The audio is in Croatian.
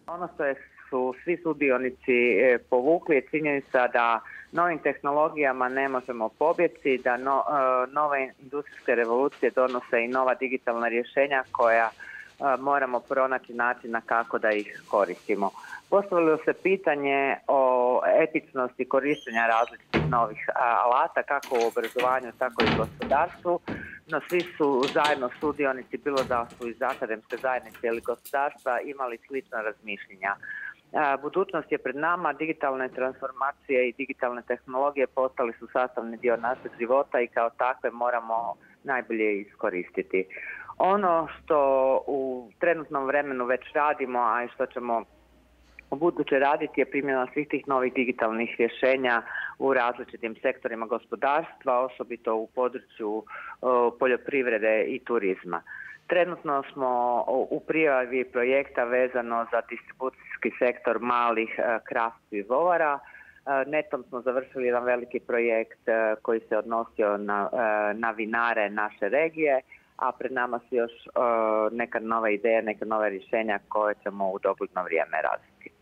Ono što su svi sudionici povukli je činjenica da novim tehnologijama ne možemo pobjeći, da nove industrijske revolucije donose i nova digitalna rješenja koja moramo pronaći načina kako da ih koristimo. Postavilo se pitanje o etičnosti korištenja različitih novih alata, kako u obrazovanju, tako i u gospodarstvu, no svi su zajedno sudionici, bilo da su iz akademske zajednice ili gospodarstva, imali slična razmišljenja. Budućnost je pred nama, digitalne transformacije i digitalne tehnologije postali su sastavni dio našeg života i kao takve moramo najbolje iskoristiti. Ono što u trenutnom vremenu već radimo, a i što ćemo u buduće raditi, je primjena svih tih novih digitalnih rješenja u različitim sektorima gospodarstva, osobito u području poljoprivrede i turizma. Trenutno smo u prijavi projekta vezano za distribucijski sektor malih kraft pivovara. Netom smo završili jedan veliki projekt koji se odnosio na vinare naše regije, a pred nama su još neka nova ideja, neka nova rješenja koje ćemo u dogledno vrijeme razviti.